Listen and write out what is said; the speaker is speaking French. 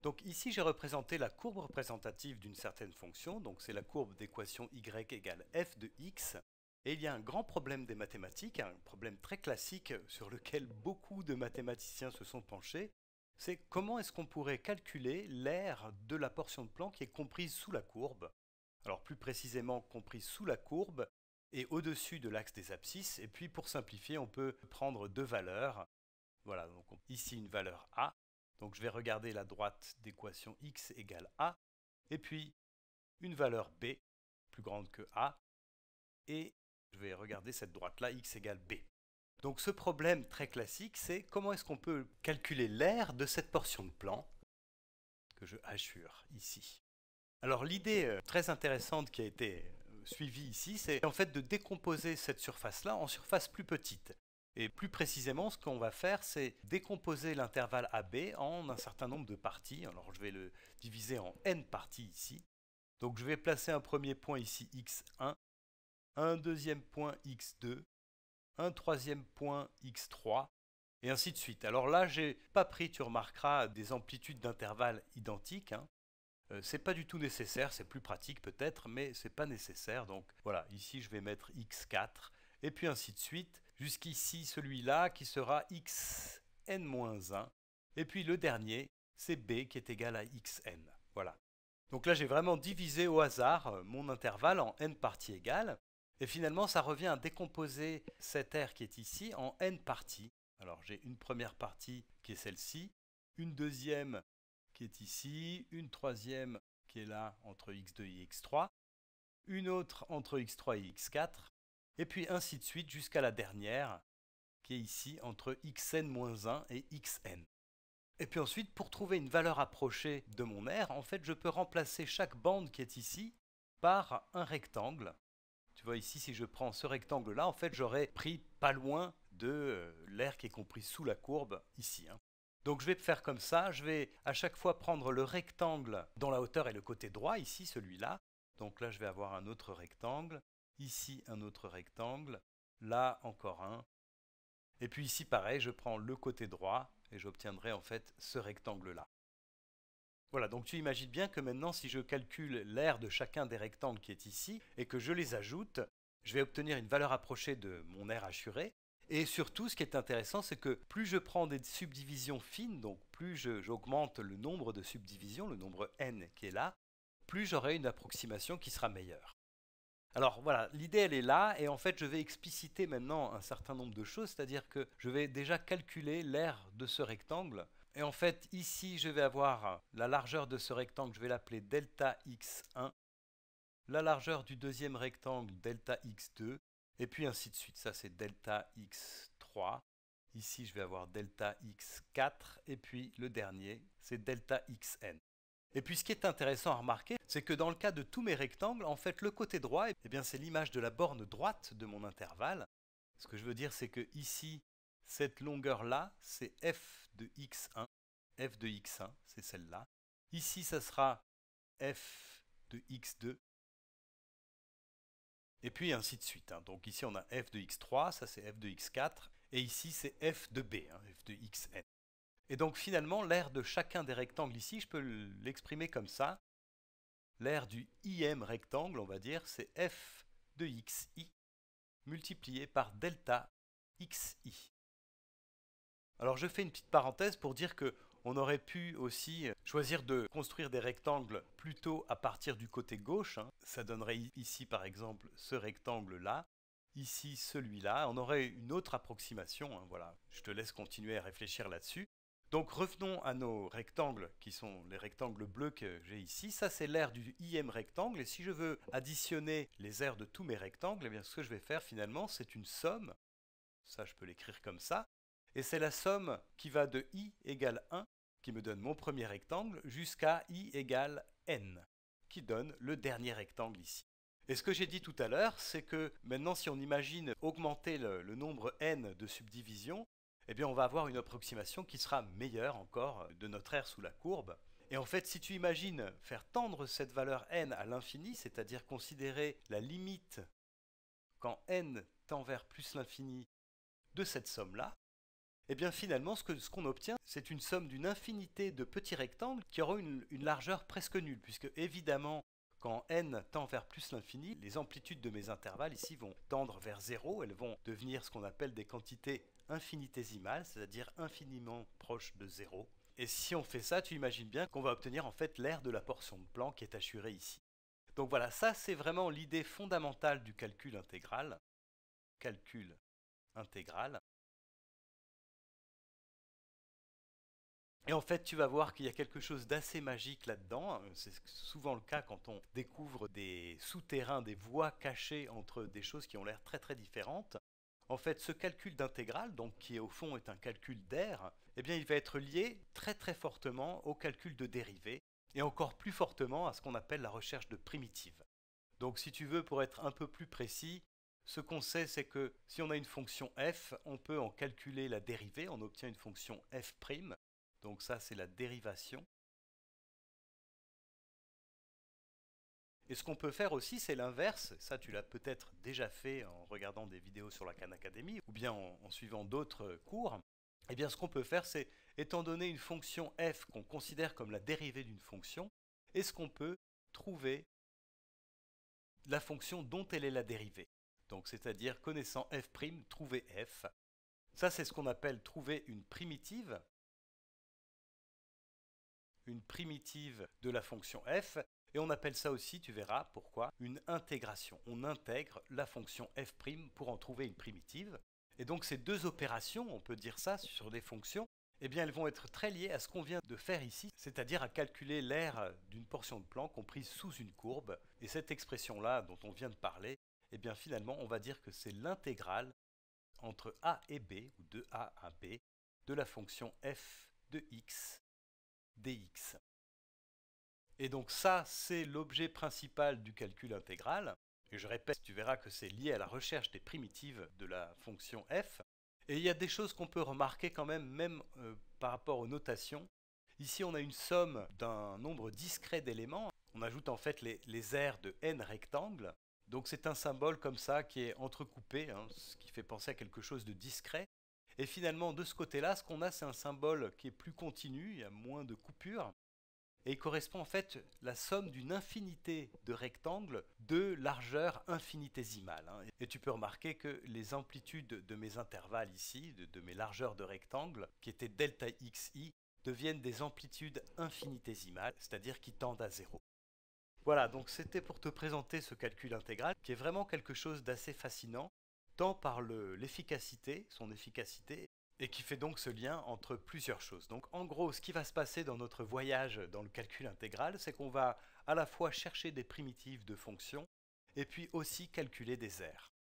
Donc ici, j'ai représenté la courbe représentative d'une certaine fonction, donc c'est la courbe d'équation y égale f de x. Et il y a un grand problème des mathématiques, un problème très classique sur lequel beaucoup de mathématiciens se sont penchés, c'est comment est-ce qu'on pourrait calculer l'aire de la portion de plan qui est comprise sous la courbe. Alors plus précisément comprise sous la courbe et au-dessus de l'axe des abscisses. Et puis pour simplifier, on peut prendre deux valeurs. Voilà, donc ici une valeur a. Donc je vais regarder la droite d'équation x égale a. Et puis une valeur b plus grande que a. Et je vais regarder cette droite-là, x égale b. Donc ce problème très classique, c'est comment est-ce qu'on peut calculer l'aire de cette portion de plan que je hachure ici. Alors l'idée très intéressante qui a été suivie ici, c'est en fait de décomposer cette surface-là en surfaces plus petites. Et plus précisément, ce qu'on va faire, c'est décomposer l'intervalle AB en un certain nombre de parties. Alors je vais le diviser en n parties ici. Donc je vais placer un premier point ici x1, un deuxième point x2, un troisième point x3, et ainsi de suite. Alors là, j'ai pas pris, tu remarqueras, des amplitudes d'intervalles identiques. C'est pas du tout nécessaire, c'est plus pratique peut-être, mais c'est pas nécessaire. Donc voilà, ici je vais mettre x4, et puis ainsi de suite, jusqu'ici celui-là qui sera xn-1, et puis le dernier, c'est b qui est égal à xn. Voilà. Donc là j'ai vraiment divisé au hasard mon intervalle en n parties égales, et finalement ça revient à décomposer cette aire qui est ici en n parties. Alors j'ai une première partie qui est celle-ci, une deuxième qui est ici, une troisième qui est là entre x2 et x3, une autre entre x3 et x4, et puis ainsi de suite jusqu'à la dernière qui est ici entre xn-1 et xn. Et puis ensuite, pour trouver une valeur approchée de mon aire, en fait, je peux remplacer chaque bande qui est ici par un rectangle. Tu vois ici, si je prends ce rectangle-là, en fait, j'aurais pris pas loin de l'aire qui est comprise sous la courbe ici. Donc je vais faire comme ça, je vais à chaque fois prendre le rectangle dont la hauteur est le côté droit, ici celui-là. Donc là je vais avoir un autre rectangle, ici un autre rectangle, là encore un. Et puis ici pareil, je prends le côté droit et j'obtiendrai en fait ce rectangle-là. Voilà, donc tu imagines bien que maintenant si je calcule l'aire de chacun des rectangles qui est ici et que je les ajoute, je vais obtenir une valeur approchée de mon aire hachurée. Et surtout, ce qui est intéressant, c'est que plus je prends des subdivisions fines, donc plus j'augmente le nombre de subdivisions, le nombre n qui est là, plus j'aurai une approximation qui sera meilleure. Alors voilà, l'idée elle est là, et en fait je vais expliciter maintenant un certain nombre de choses, c'est-à-dire que je vais déjà calculer l'aire de ce rectangle. Et en fait, ici, je vais avoir la largeur de ce rectangle, je vais l'appeler delta x1, la largeur du deuxième rectangle, delta x2, et puis ainsi de suite. Ça, c'est delta x3. Ici, je vais avoir delta x4, et puis le dernier, c'est delta xn. Et puis, ce qui est intéressant à remarquer, c'est que dans le cas de tous mes rectangles, en fait, le côté droit, eh bien, c'est l'image de la borne droite de mon intervalle. Ce que je veux dire, c'est que ici, cette longueur-là, c'est f de x1. F de x1, c'est celle-là. Ici, ça sera f de x2. Et puis ainsi de suite. Donc ici, on a f de x3, ça c'est f de x4. Et ici, c'est f de b, f de xn. Et donc finalement, l'aire de chacun des rectangles ici, je peux l'exprimer comme ça. L'aire du im rectangle, on va dire, c'est f de xi multiplié par delta xi. Alors je fais une petite parenthèse pour dire que on aurait pu aussi choisir de construire des rectangles plutôt à partir du côté gauche. Ça donnerait ici par exemple ce rectangle-là, ici celui-là. On aurait une autre approximation. Voilà. Je te laisse continuer à réfléchir là-dessus. Donc revenons à nos rectangles qui sont les rectangles bleus que j'ai ici. Ça c'est l'aire du im rectangle, et si je veux additionner les aires de tous mes rectangles, eh bien, ce que je vais faire finalement c'est une somme. Ça je peux l'écrire comme ça. Et c'est la somme qui va de i égale 1, qui me donne mon premier rectangle, jusqu'à i égale n, qui donne le dernier rectangle ici. Et ce que j'ai dit tout à l'heure, c'est que maintenant si on imagine augmenter le nombre n de subdivisions, eh bien on va avoir une approximation qui sera meilleure encore de notre aire sous la courbe. Et en fait, si tu imagines faire tendre cette valeur n à l'infini, c'est-à-dire considérer la limite quand n tend vers plus l'infini de cette somme-là, Et bien finalement, ce qu'on obtient, c'est une somme d'une infinité de petits rectangles qui auront une largeur presque nulle, puisque évidemment, quand n tend vers plus l'infini, les amplitudes de mes intervalles ici vont tendre vers 0, elles vont devenir ce qu'on appelle des quantités infinitésimales, c'est-à-dire infiniment proches de 0. Et si on fait ça, tu imagines bien qu'on va obtenir en fait l'aire de la portion de plan qui est assurée ici. Donc voilà, ça c'est vraiment l'idée fondamentale du calcul intégral. Calcul intégral. Et en fait, tu vas voir qu'il y a quelque chose d'assez magique là-dedans. C'est souvent le cas quand on découvre des souterrains, des voies cachées entre des choses qui ont l'air très très différentes. En fait, ce calcul d'intégrale, donc qui au fond est un calcul d'aire, eh bien, il va être lié très très fortement au calcul de dérivée et encore plus fortement à ce qu'on appelle la recherche de primitives. Donc, si tu veux, pour être un peu plus précis, ce qu'on sait, c'est que si on a une fonction f, on peut en calculer la dérivée, on obtient une fonction f'. Donc ça, c'est la dérivation. Et ce qu'on peut faire aussi, c'est l'inverse. Ça, tu l'as peut-être déjà fait en regardant des vidéos sur la Khan Academy ou bien en suivant d'autres cours. Eh bien, ce qu'on peut faire, c'est, étant donné une fonction f qu'on considère comme la dérivée d'une fonction, est-ce qu'on peut trouver la fonction dont elle est la dérivée? Donc, c'est-à-dire, connaissant f', trouver f. Ça, c'est ce qu'on appelle trouver une primitive de la fonction f, et on appelle ça aussi, tu verras pourquoi, une intégration. On intègre la fonction f' pour en trouver une primitive. Et donc ces deux opérations, on peut dire ça sur des fonctions, eh bien elles vont être très liées à ce qu'on vient de faire ici, c'est-à-dire à calculer l'aire d'une portion de plan comprise sous une courbe. Et cette expression-là dont on vient de parler, eh bien finalement on va dire que c'est l'intégrale entre a et b, ou de a à b, de la fonction f de x dx. Et donc ça, c'est l'objet principal du calcul intégral. Et je répète, tu verras que c'est lié à la recherche des primitives de la fonction f. Et il y a des choses qu'on peut remarquer quand même par rapport aux notations. Ici, on a une somme d'un nombre discret d'éléments. On ajoute en fait les aires de n rectangles. Donc c'est un symbole comme ça qui est entrecoupé, ce qui fait penser à quelque chose de discret. Et finalement, de ce côté-là, ce qu'on a, c'est un symbole qui est plus continu, il y a moins de coupures. Et il correspond en fait la somme d'une infinité de rectangles de largeur infinitésimale. Et tu peux remarquer que les amplitudes de mes intervalles ici, de mes largeurs de rectangles, qui étaient delta xi, deviennent des amplitudes infinitésimales, c'est-à-dire qui tendent à zéro. Voilà, donc c'était pour te présenter ce calcul intégral, qui est vraiment quelque chose d'assez fascinant, tant par l'efficacité, son efficacité, et qui fait donc ce lien entre plusieurs choses. Donc en gros, ce qui va se passer dans notre voyage dans le calcul intégral, c'est qu'on va à la fois chercher des primitives de fonctions, et puis aussi calculer des aires.